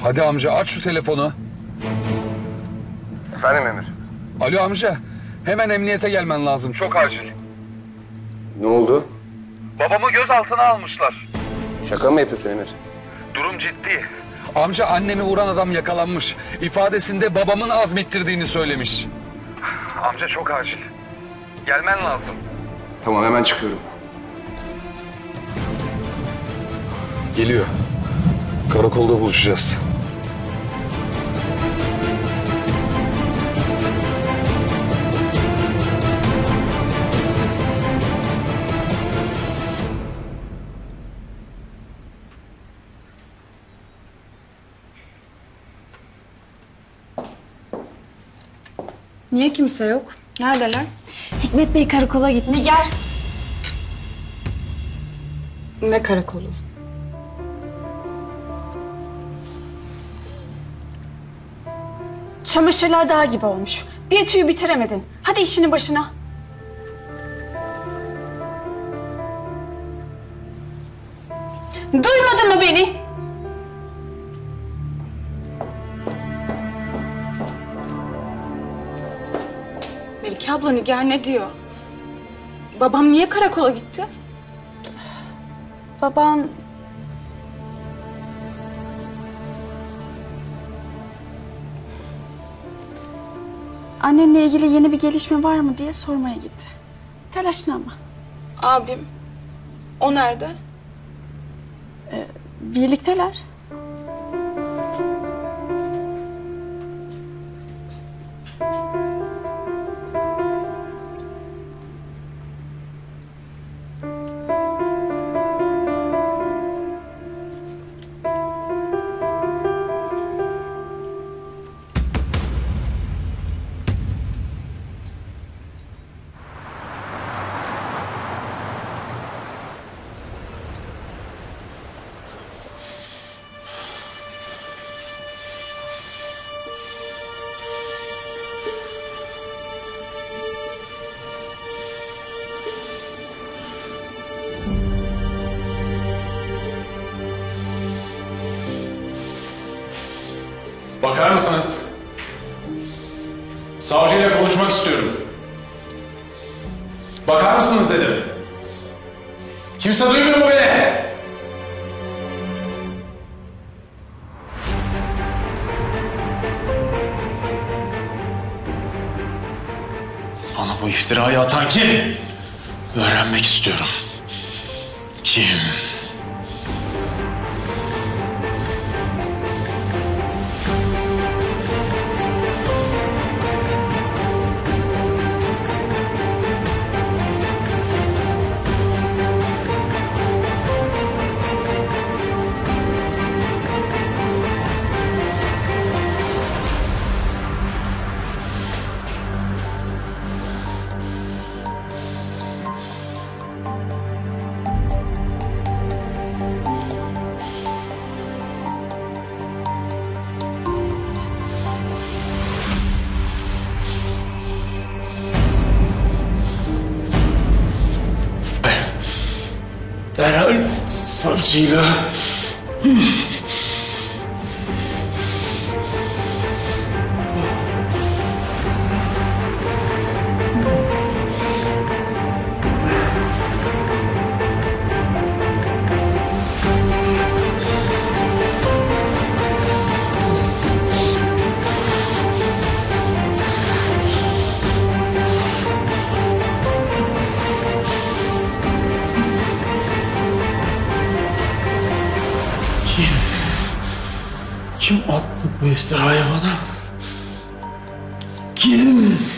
Hadi amca aç şu telefonu. Efendim Emir? Alo amca. Hemen emniyete gelmen lazım. Çok acil. Ne oldu? Babamı gözaltına almışlar. Şaka mı yapıyorsun Emir? Durum ciddi. Amca annemi vuran adam yakalanmış. İfadesinde babamın azmettirdiğini söylemiş. Amca çok acil. Gelmen lazım. Tamam hemen çıkıyorum. Geliyor. Karakolda buluşacağız. Niye kimse yok? Neredeler? Hikmet Bey karakola gitti. Nigar. Ne karakolu? Çamaşırlar dağ gibi olmuş. Bir ütüyü bitiremedin. Hadi işinin başına. Duymadın mı beni? Melike abla, Nigar ne diyor? Babam niye karakola gitti? Baban... Annenle ilgili yeni bir gelişme var mı diye sormaya gitti. Telaşlanma. Abim. O nerede? Birlikteler. Bakar mısınız? Savcıyla konuşmak istiyorum. Bakar mısınız dedim. Kimse duymuyor mu beni? Bana bu iftirayı atan kim? Öğrenmek istiyorum. Kim? Derhal savcıyla... Kim attı bu iftirayı bana? Kim?